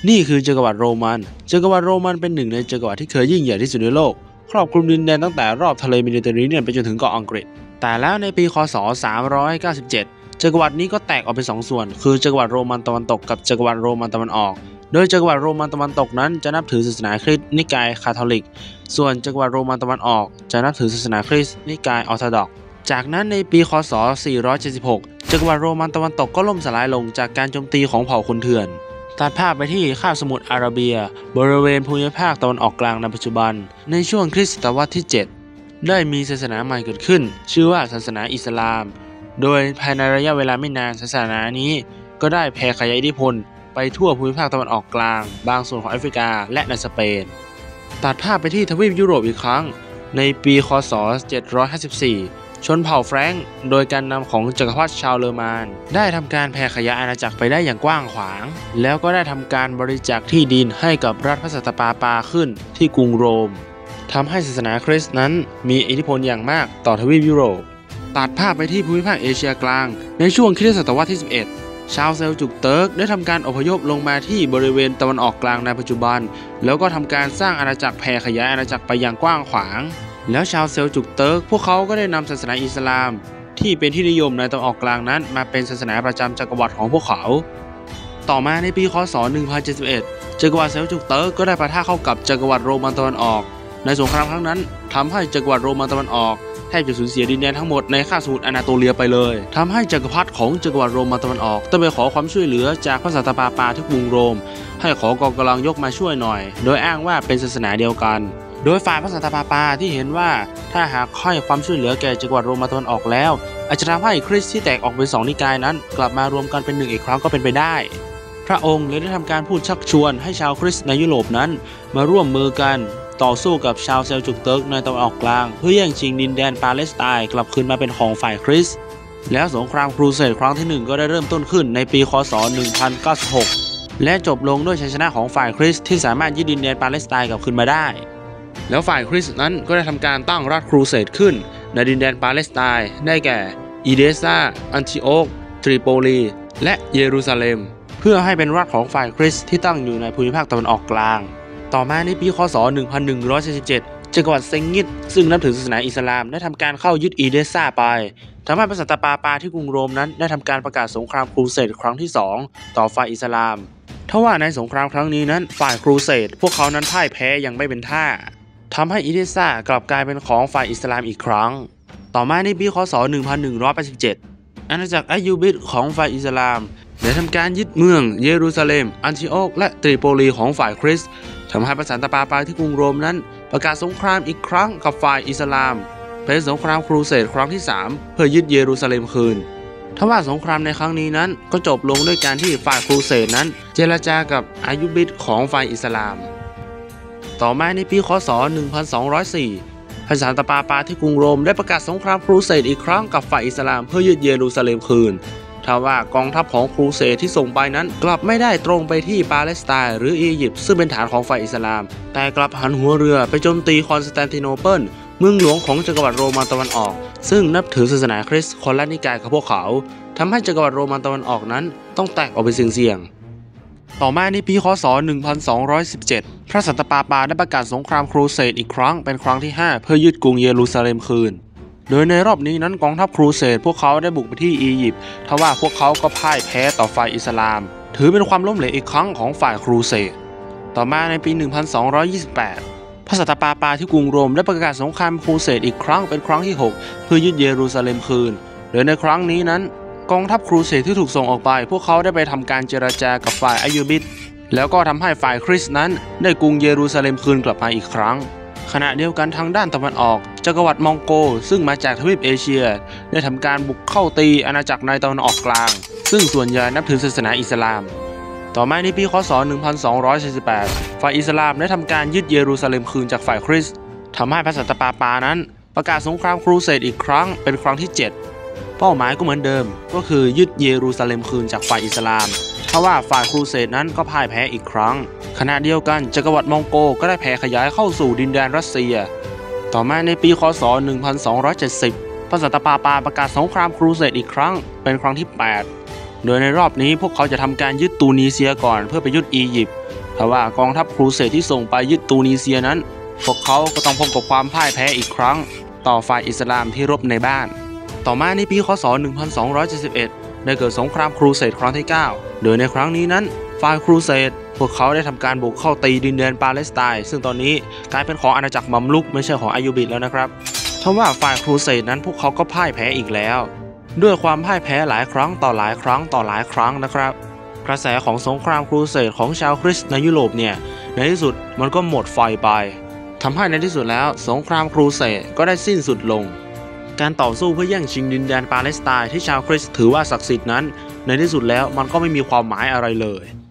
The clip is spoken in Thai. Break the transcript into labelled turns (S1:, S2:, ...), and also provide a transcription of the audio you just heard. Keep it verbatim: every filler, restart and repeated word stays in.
S1: นี่คือจักรวรรดิโรมันจักรวรรดิโรมันเป็นหนึ่งในจักรวรรดิที่เคยยิ่งใหญ่ที่สุดในโลกครอบคลุมดินแดนตั้งแต่รอบทะเลเมดิเตอร์เรเนียนไปจนถึงเกาะอังกฤษแต่แล้วในปีคศสามร้อยเก้าสิบเจ็ดจักรวรรดินี้ก็แตกออกเป็นสองส่วนคือจักรวรรดิโรมันตะวันตกกับจักรวรรดิโรมันตะวันออกโดยจักรวรรดิโรมันตะวันตกนั้นจะนับถือศาสนาคริสต์นิกายคาทอลิกส่วนจักรวรรดิโรมันตะวันออกจะนับถือศาสนาคริสต์นิกายออร์โธดอกซ์จากนั้นในปีคศสี่ร้อยเจ็ดสิบหกจักรวรรดิโรมันตะวันตกก็ล่มสลายลงจากการโจมตีของเผ่าคนเถื่อนตัดภาพไปที่คาบสมุทรอาระเบียบริเวณภูมิภาคตะวันออกกลางในปัจจุบันในช่วงคริสตศตวรรษที่เจ็ดได้มีศาสนาใหม่เกิดขึ้นชื่อว่าศาสนาอิสลามโดยภายในระยะเวลาไม่นานศาสนานี้ก็ได้แผ่ขยายอิทธิพลไปทั่วภูมิภาคตะวันออกกลางบางส่วนของแอฟริกาและในสเปนตัดภาพไปที่ทวีปยุโรปอีกครั้งในปีคศเจ็ดร้อยห้าสิบสี่ชนเผ่าแฟรงก์โดยการนำของจักรพรรดิชาวเลอมานได้ทำการแผ่ขยายอาณาจักรไปได้อย่างกว้างขวางแล้วก็ได้ทำการบริจาคที่ดินให้กับรัฐพระสันตะปาปาขึ้นที่กรุงโรมทำให้ศาสนาคริสต์นั้นมีอิทธิพลอย่างมากต่อทวีปยุโรปตัดภาพไปที่ภูมิภาคเอเชียกลางในช่วงคริสตศตวรรษที่สิบเอ็ดชาวเซลจุกเติร์กได้ทำการอพยพลงมาที่บริเวณตะวันออกกลางในปัจจุบันแล้วก็ทำการสร้างอาณาจักรแผ่ขยายอาณาจักรไปอย่างกว้างขวางแล้วชาวเซลจุกเติร์กพวกเขาก็ได้นำศาสนาอิสลามที่เป็นที่นิยมในตะวันออกกลางนั้นมาเป็นศาสนาประจำจักรวรรดิของพวกเขาต่อมาในปีคศหนึ่งพันเจ็ดสิบเอ็ดจักรวรรดิเซลจุกเติร์กก็ได้ปะทะเข้ากับจักรวรรดิโรมันตะวันออกในสงครามครั้งนั้นทำให้จักรวรรดิโรมันตะวันออกแทบจะสูญเสียดินแดนทั้งหมดในคาบสมุทรอนาโตเลียไปเลยทำให้จักรพรรดิของจักรวรรดิโรมันตะวันออกต้องไปขอความช่วยเหลือจากพระสันตะปาปาที่กรุงโรมให้ขอกองกำลังยกมาช่วยหน่อยโดยอ้างว่าเป็นศาสนาเดียวกันโดยฝ่ายพระสันตะปาปาที่เห็นว่าถ้าหากให้ความช่วยเหลือแก่จักรวรรดิโรมันตะวันออกแล้วอาจจะทำให้คริสต์ที่แตกออกเป็นสองนิกายนั้นกลับมารวมกันเป็นหนึ่งอีกครั้งก็เป็นไปได้พระองค์เลยได้ทำการพูดชักชวนให้ชาวคริสต์ในยุโรปนั้นมาร่วมมือกันต่อสู้กับชาวเซลจุกเติร์กในตะวันออกกลางเพื่อแย่งชิงดินแดนปาเลสไตน์กลับคืนมาเป็นของฝ่ายคริสต์แล้วสงครามครูเสดครั้งที่หนึ่งก็ได้เริ่มต้นขึ้นในปีคศหนึ่งพันเก้าสิบหกและจบลงด้วยชัยชนะของฝ่ายคริสต์ที่สามารถยึดดินแดนปาเลสไตน์กลับคืนมาได้แล้วฝ่ายคริสต์นั้นก็ได้ทำการตั้งรัฐครูเสดขึ้นในดินแดนปาเลสไตน์ได้แก่อีเดซาอันติโอกทริโปลีและเยรูซาเล็มเพื่อให้เป็นรัฐของฝ่ายคริสต์ที่ตั้งอยู่ในภูมิภาคตะวันออกกลางต่อมาในปีคศหนึ่งพันหนึ่งร้อยสี่สิบเจ็ดจักรวรรดิเซงงิดซึ่งนับถือศาสนาอิสลามได้ทำการเข้ายึดอีเดซ่าไปทำให้พระสันตะปาปาที่กรุงโรมนั้นได้ทำการประกาศสงครามครูเสดครั้งที่สองต่อฝ่ายอิสลามทว่าในสงครามครั้งนี้นั้นฝ่ายครูเสดพวกเขานั้นพ่ายแพ้อย่างไม่เป็นท่าทำให้อีเดซ่ากลับกลายเป็นของฝ่ายอิสลามอีกครั้งต่อมาในปีคศหนึ่งพันหนึ่งร้อยแปดสิบเจ็ดอาณาจักรอัยยูบิดของฝ่ายอิสลามได้ทำการยึดเมืองเยรูซาเล็มอันติโอกและตริโปลีของฝ่ายคริสต์ทำให้พระสันตะปาปาที่กรุงโรมนั้นประกาศสงครามอีกครั้งกับฝ่ายอิสลามเป็นสงครามครูเสดครั้งที่สามเพื่อยึดเยรูซาเล็มคืนทว่าสงครามในครั้งนี้นั้นก็จบลงด้วยการที่ฝ่ายครูเสดนั้นเจรจากับอายุบิดของฝ่ายอิสลามต่อมาในปีคศหนึ่งพันสองร้อยสี่พระสันตะปาปาที่กรุงโรมได้ประกาศสงครามครูเสดอีกครั้งกับฝ่ายอิสลามเพื่อยึดเยรูซาเล็มคืนทว่ากองทัพของครูเสดที่ส่งไปนั้นกลับไม่ได้ตรงไปที่ปาเลสไตน์หรืออียิปต์ซึ่งเป็นฐานของฝ่ายอิสลามแต่กลับหันหัวเรือไปโจมตีคอนสแตนติโนเปิลเมืองหลวงของจักรวรรดิโรมันตะวันออกซึ่งนับถือศาสนาคริสต์คนละนิกายกับพวกเขาทำให้จักรวรรดิโรมันตะวันออกนั้นต้องแตกออกเป็นเสี่ยงๆต่อมาในปีคศหนึ่งพันสองร้อยสิบเจ็ดพระสันตะปาปาได้ประกาศสงครามครูเสดอีกครั้งเป็นครั้งที่ห้าเพื่อยึดกรุงเยรูซาเล็มคืนโดยในรอบนี้นั้นกองทัพครูเสดพวกเขาได้บุกไปที่อียิปต์ทว่าพวกเขาก็พ่ายแพ้ต่อฝ่ายอิสลามถือเป็นความล้มเหลวอีกครั้งของฝ่ายครูเสดต่อมาในปีหนึ่งพันสองร้อยยี่สิบแปดพระสันตะปาปาที่กรุงโรมได้ประกาศสงครามครูเสดอีกครั้งเป็นครั้งที่หกเพื่อยึดเยรูซาเล็มคืนโดยในครั้งนี้นั้นกองทัพครูเสดที่ถูกส่งออกไปพวกเขาได้ไปทำการเจรจากับฝ่ายอายูบิดแล้วก็ทำให้ฝ่ายคริสต์นั้นได้กรุงเยรูซาเล็มคืนกลับมาอีกครั้งขณะเดียวกันทางด้านตะวันออกจักรวรรดิมองโกซึ่งมาจากทวีปเอเชียได้ทำการบุกเข้าตีอาณาจักรในตะวันออกกลางซึ่งส่วนใหญ่นับถือศาสนาอิสลามต่อมาในปีคศหนึ่งพันสองร้อยสี่สิบแปดฝ่ายอิสลามได้ทำการยึดเยรูซาเล็มคืนจากฝ่ายคริสต์ทำให้พระสันตะปาปานั้นประกาศสงครามครูเสดอีกครั้งเป็นครั้งที่เจ็ดเป้าหมายก็เหมือนเดิมก็คือยึดเยรูซาเล็มคืนจากฝ่ายอิสลามทว่าฝ่ายครูเสดนั้นก็พ่ายแพ้อีกครั้งขณะเดียวกันจักรวรรดิมองโกก็ได้แผ่ขยายเข้าสู่ดินแดนรัสเซียต่อมาในปีคศหนึ่งพันสองร้อยเจ็ดสิบพระสันตะปาปาประกาศสงครามครูเสดอีกครั้งเป็นครั้งที่แปดโดยในรอบนี้พวกเขาจะทำการยึดตูนีเซียก่อนเพื่อไปยึดอียิปต์เพราะว่ากองทัพครูเสดที่ส่งไปยึดตูนีเซียนั้นพวกเขาก็ต้องพบกับความพ่ายแพ้อีกครั้งต่อฝ่ายอิสลามที่รบในบ้านต่อมาในปีคศหนึ่งพันสองร้อยเจ็ดสิบเอ็ดได้เกิดสงครามครูเสดครั้งที่เก้าโดยในครั้งนี้นั้นฝ่ายครูเสดพวกเขาได้ทำการบุกเข้าตีดินแดนปาเลสไตน์ซึ่งตอนนี้กลายเป็นของอาณาจักรมัมลุกไม่ใช่ของอายุบิดแล้วนะครับทว่าฝ่ายครูเสดนั้นพวกเขาก็พ่ายแพ้อีกแล้วด้วยความพ่ายแพ้หลายครั้งต่อหลายครั้งต่อหลายครั้งนะครับกระแสของสงครามครูเสดของชาวคริสต์ในยุโรปเนี่ยในที่สุดมันก็หมดไฟไปทำให้ในที่สุดแล้วสงครามครูเสดก็ได้สิ้นสุดลงการต่อสู้เพื่อแย่งชิงดินแดนปาเลสไตน์ที่ชาวคริสต์ถือว่าศักดิ์สิทธิ์นั้นในที่สุดแล้วมันก็ไม่มีความหมายอะไรเลย